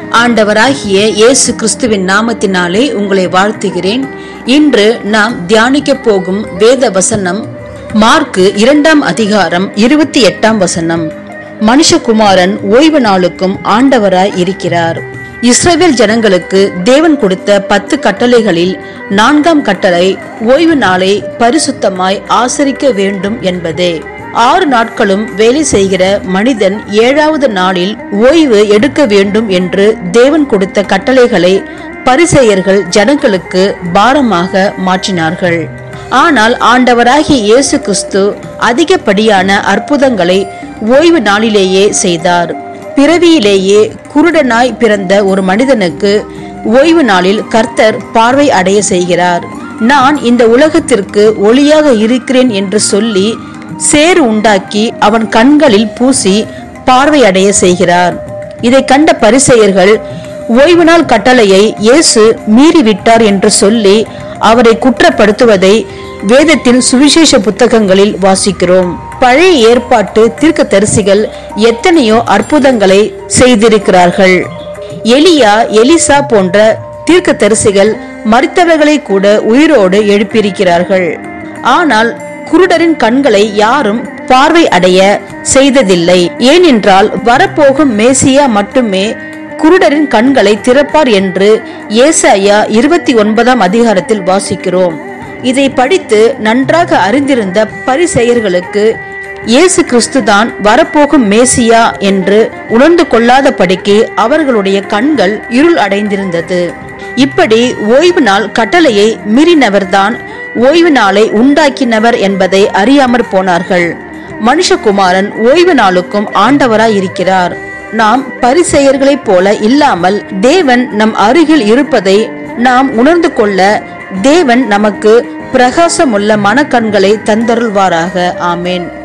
ஆண்டவராகிய இயேசு கிறிஸ்துவின் நாமத்தினாலே உங்களை வாழ்த்துகிறேன். இன்று நாம் தியானிக்க போகும் வேத வசனம் மார்க்கு 2ஆம் அதிகாரம் 28ஆம் வசனம். மனுஷகுமாரன் ஓய்வு நாளுக்கும் ஆண்டவராய் இருக்கிறார். இஸ்ரவேல் ஜனங்களுக்கு தேவன் கொடுத்த 10 கட்டளைகளில் 4ஆம் கட்டளை ஓய்வு நாளை பரிசுத்தமாய் ஆசரிக்க வேண்டும் என்பதே. 6 நாட்களும் வேலை செய்கிற மனிதன் 7வது நாளில் ஓய்வு எடுக்க வேண்டும் என்று தேவன் கொடுத்த கட்டளைகளை பரிசேயர்கள் ஜனங்களுக்கு பாரமாக மாற்றினார்கள். ஆனால் ஆண்டவராகிய இயேசு கிறிஸ்து அதிகப்படியான அற்புதங்களை ஓய்வு நாளிலேயே செய்தார். பிறவியிலேயே குருடனாய் பிறந்த ஒரு மனிதனுக்கு ஓய்வு நாளில் கர்த்தர் பார்வை அடைய செய்கிறார். நான் இந்த உலகத்திற்கு ஒளியாக இருக்கிறேன் என்று சொல்லி சேறு உண்டாக்கி அவன் கண்களில் பூசி பார்வை அடைய செய்கிறார். இதை கண்ட பரிசேயர்கள் ஓய்வு நாள் கட்டளையை இயேசு மீறிவிட்டார் என்று சொல்லி அவரை குற்றப்படுத்துவதை வேதத்தின் சுவிசேஷ புத்தகங்களில் வாசிக்கிறோம். பழைய ஏற்பாட்டு தீர்க்கதரிசிகள் எத்தனையோ அற்புதங்களை செய்திருக்கிறார்கள். எலியா, எலிசா போன்ற தீர்க்கதரிசிகள் மரித்தவர்களை கூட உயிரோடு எழுப்பியிருக்கிறார்கள். ஆனால் குருடரின் கண்களை யாரும் பார்வை அடைய செய்ததில்லை. ஏனென்றால் வரப்போகும் மேசியா மட்டுமே குருடரின் கண்களை திறப்பார் என்று ஏசாயா 29ஆம் அதிகாரத்தில் வாசிக்கிறோம். இதை படித்து நன்றாக அறிந்திருந்த பரிசேயர்களுக்கு இயேசு கிறிஸ்துதான் வரப்போகும் மேசியா என்று உணர்ந்து கொள்ளாதபடிக்கு அவர்களுடைய கண்கள் இருள் அடைந்திருந்தது. இப்படி ஓய்வு நாள் கட்டளையை மீறினவர்தான் ஓய்வு நாளை உண்டாக்கினவர் என்பதை அறியாமற் போனார்கள். மனுஷகுமாரன் ஓய்வு நாளுக்கும் ஆண்டவராய் இருக்கிறார். நாம் பரிசேயர்களைப் போல இல்லாமல் தேவன் நம் அருகில் இருப்பதை நாம் உணர்ந்து கொள்ள தேவன் நமக்கு பிரகாசமுள்ள மனக்கண்களை தந்தருள்வாராக. ஆமேன்.